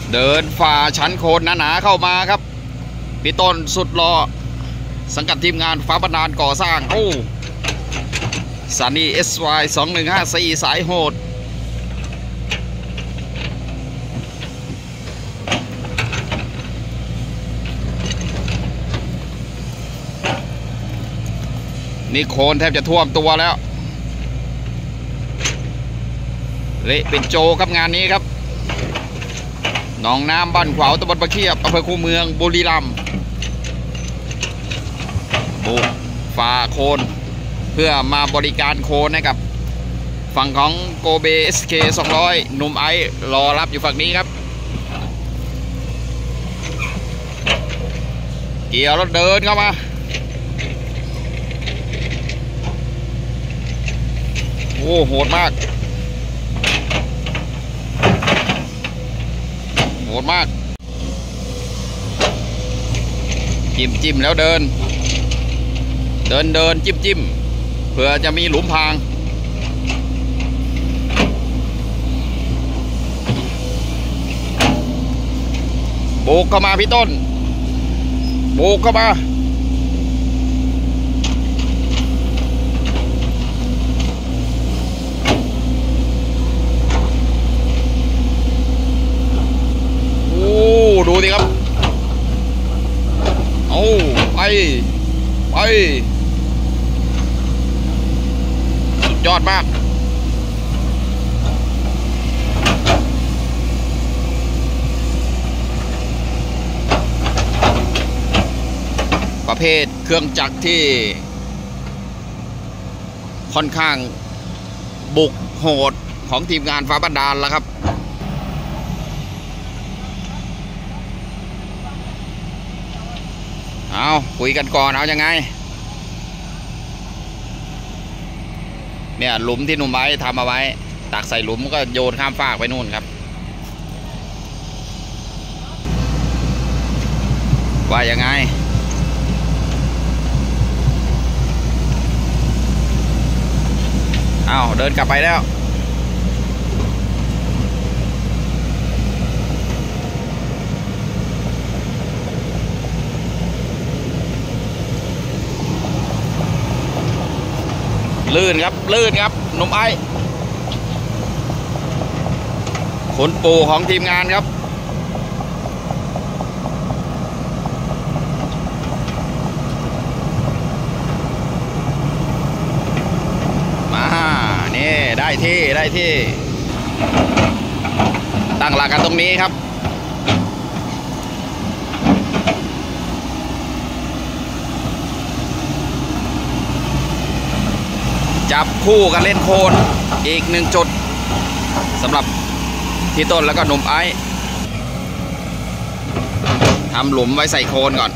เดินฝ่าชั้นโคลนหนาๆเข้ามาครับพี่ต้นสุดหล่อสังกัดทีมงานฟ้าบันดาลก่อสร้างโอ้ซันนี่ SY 2154สายโหดนี่โคลนแทบจะท่วมตัวแล้วเละเป็นโจครับงานนี้ครับหนองน้ำบ้านขวาวตำบลปะเคียบอำเภอคูเมืองบุรีรัมย์บุกฝ่าโคลนเพื่อมาบริการโคลนให้กับฝั่งของโกเบ SK 200หนุ่มไอรอรับอยู่ฝั่งนี้ครับเกี่ยวรถเดินเข้ามาโอ้โหดมากโหดมากจิ้มแล้วเดินจิ้มเพื่อจะมีหลุมพรางโบกเข้ามาพี่ต้นโบกเข้ามาดูดิครับเอาไปสุดยอดมากประเภทเครื่องจักรที่ค่อนข้างบุกโหดของทีมงานฟ้าบันดาลแล้วครับเอาคุยกันก่อนเอายังไงเนี่ยหลุมที่หนุ่มไว้ทำเอาไว้ตักใส่หลุมก็โยนข้ามฟากไปนู่นครับว่ายังไงเอาเดินกลับไปแล้วลื่นครับหนุ่มไอขนปูของทีมงานครับมานี่ได้ที่ตั้งหลักกันตรงนี้ครับจับคู่กันเล่นโคลนอีก1จุดสำหรับพี่ต้นแล้วก็หนุ่มไอทำหลุมไว้ใส่โคลนก่อน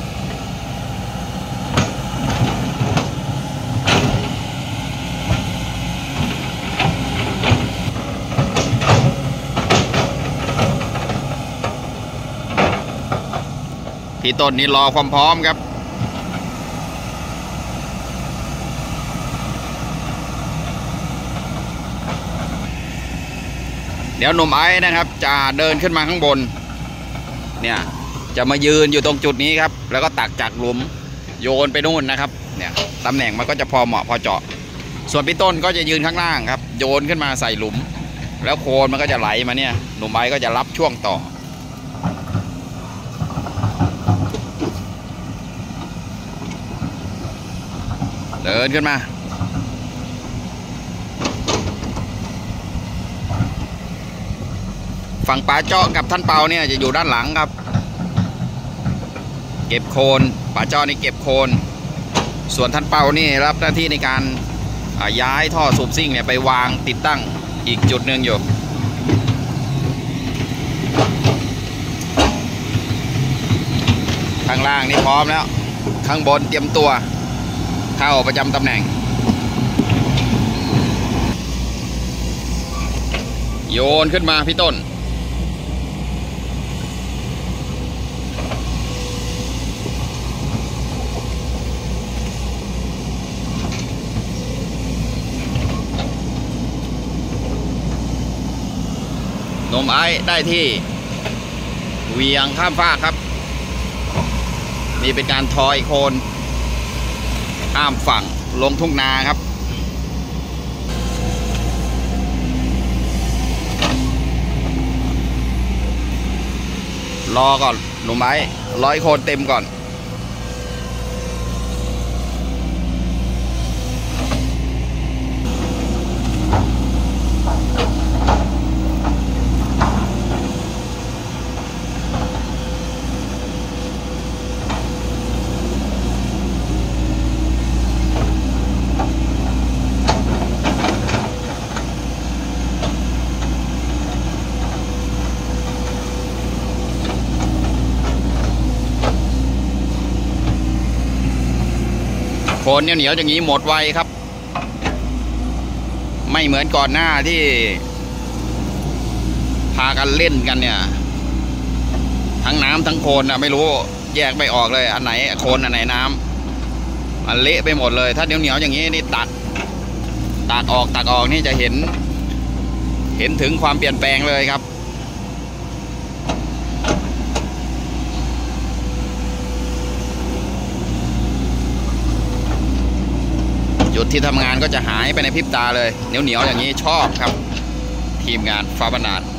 พี่ต้นนี่รอความพร้อมครับเดี๋ยวหนุ่มไอ้นะครับจะเดินขึ้นมาข้างบนเนี่ยจะมายืนอยู่ตรงจุดนี้ครับแล้วก็ตักจากหลุมโยนไปนู่นนะครับเนี่ยตำแหน่งมันก็จะพอเหมาะพอเจาะส่วนพี่ต้นก็จะยืนข้างล่างครับโยนขึ้นมาใส่หลุมแล้วโคลนมันก็จะไหลมาเนี่ยหนุ่มไอ้ก็จะรับช่วงต่อเดินขึ้นมาฝั่งป่าเจาะกับท่านเปาเนี่ยจะอยู่ด้านหลังครับเก็บโคลนป่าเจาะนี่เก็บโคลนส่วนท่านเปานี่รับหน้าที่ในการย้ายท่อสูบซิ่งเนี่ยไปวางติดตั้งอีกจุดหนึ่งอยู่ข้างล่างนี่พร้อมแล้วข้างบนเตรียมตัวเข้าประจำตำแหน่งโยนขึ้นมาพี่ต้นหนุ่มไอ้ได้ที่เวียงข้ามฟากครับนี่เป็นการทอยโคนข้ามฝั่งลงทุ่งนาครับรอก่อนหนุ่มไม้ร้อยโคนเต็มก่อนโคนเหนียวๆอย่างนี้หมดไวครับไม่เหมือนก่อนหน้าที่พากันเล่นกันเนี่ยทั้งน้ำทั้งโคนไม่รู้แยกไม่ออกเลยอันไหนโคนอันไหนน้ำมันเละไปหมดเลยถ้าเหนียวๆอย่างนี้นี่ตักออกนี่จะเห็นถึงความเปลี่ยนแปลงเลยครับจุดที่ทำงานก็จะหายไปในพริบตาเลยเหนียวอย่างนี้ชอบครับทีมงานฟ้าบรรณาถ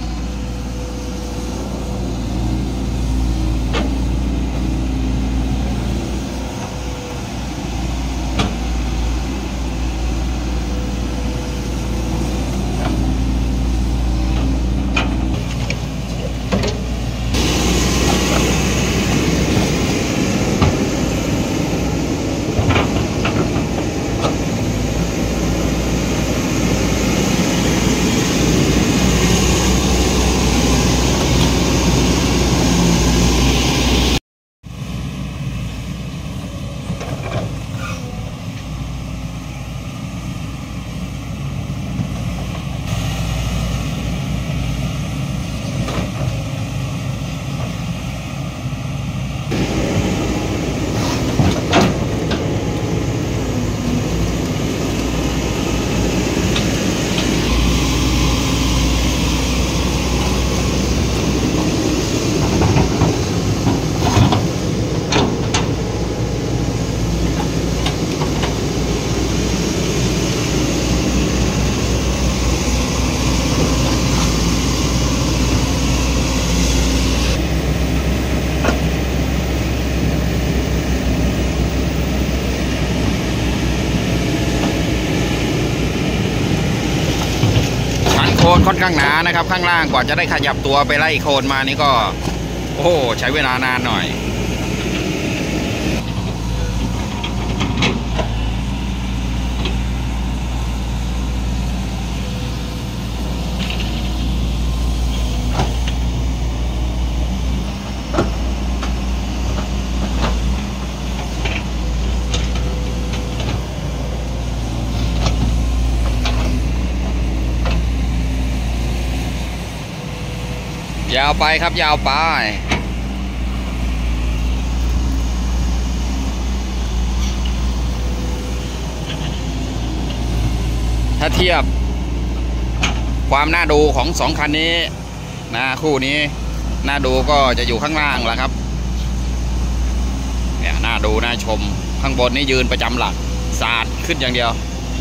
โคนค่อนข้างหนานะครับข้างล่างกว่าจะได้ขยับตัวไปไล่โคนมานี่ก็โอ้ใช้เวลานานหน่อยยาวไปครับยาวไปถ้าเทียบความน่าดูของสองคันนี้นะคู่นี้น่าดูก็จะอยู่ข้างล่างแหละครับเนี่ยน่าดูน่าชมข้างบนนี่ยืนประจำหลักสาดขึ้นอย่างเดียว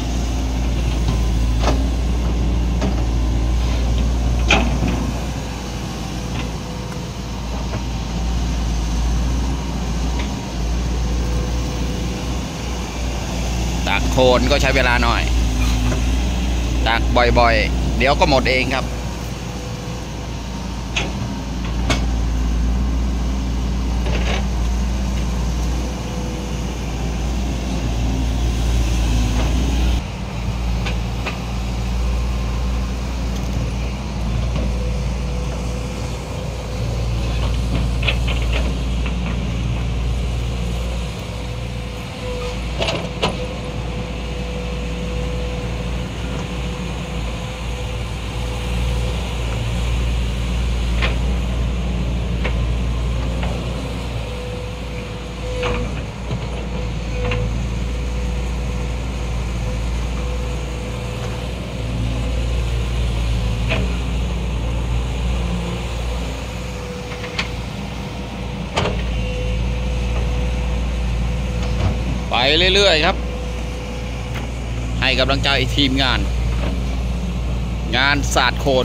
ตักโคนก็ใช้เวลาหน่อยตักบ่อยๆเดี๋ยวก็หมดเองครับเรื่อยๆครับให้กำลังใจทีมงานสาดโคน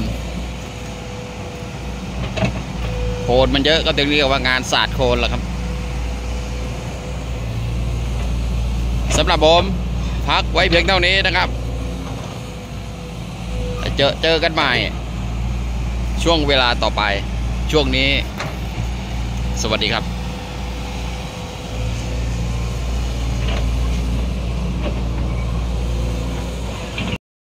มันเยอะก็ต้องเรียกว่างานสาดโคนแหละครับสำหรับผมพักไว้เพียงเท่านี้นะครับเจอกันใหม่ช่วงเวลาต่อไปช่วงนี้สวัสดีครับ